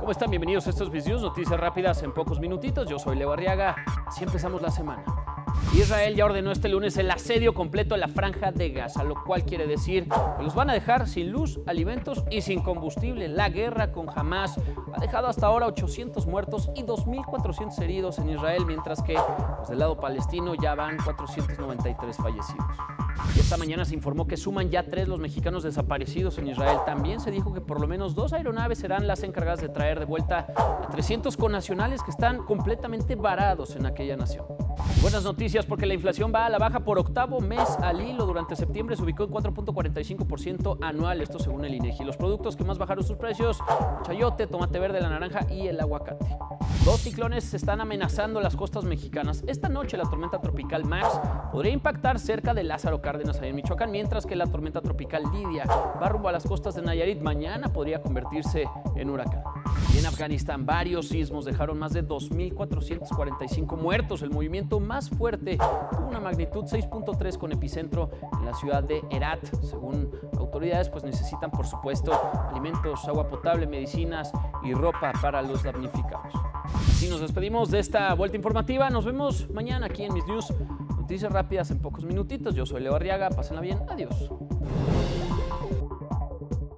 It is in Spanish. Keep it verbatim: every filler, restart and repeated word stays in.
¿Cómo están? Bienvenidos a estos videos, noticias rápidas en pocos minutitos. Yo soy Leo Arriaga. Así empezamos la semana. Israel ya ordenó este lunes el asedio completo a la Franja de Gaza, lo cual quiere decir que los van a dejar sin luz, alimentos y sin combustible. La guerra con Hamas ha dejado hasta ahora ochocientos muertos y dos mil cuatrocientos heridos en Israel, mientras que pues, del lado palestino ya van cuatrocientos noventa y tres fallecidos. Esta mañana se informó que suman ya tres los mexicanos desaparecidos en Israel. También se dijo que por lo menos dos aeronaves serán las encargadas de traer de vuelta a trescientos connacionales que están completamente varados en aquella nación. Buenas noticias porque la inflación va a la baja por octavo mes al hilo. Durante septiembre se ubicó en cuatro punto cuarenta y cinco por ciento anual, esto según el INEGI. Los productos que más bajaron sus precios: chayote, tomate verde, la naranja y el aguacate. Dos ciclones están amenazando las costas mexicanas. Esta noche la tormenta tropical Max podría impactar cerca de Lázaro Cárdenas, ahí en Michoacán, mientras que la tormenta tropical Lidia va rumbo a las costas de Nayarit. Mañana podría convertirse en huracán. Y en Afganistán, varios sismos dejaron más de dos mil cuatrocientos cuarenta y cinco muertos. El movimiento más fuerte tuvo una magnitud seis punto tres con epicentro en la ciudad de Herat. Según autoridades, pues necesitan, por supuesto, alimentos, agua potable, medicinas y ropa para los damnificados. Así nos despedimos de esta vuelta informativa. Nos vemos mañana aquí en Mis News. Noticias rápidas en pocos minutitos. Yo soy Leo Arriaga. Pásenla bien. Adiós.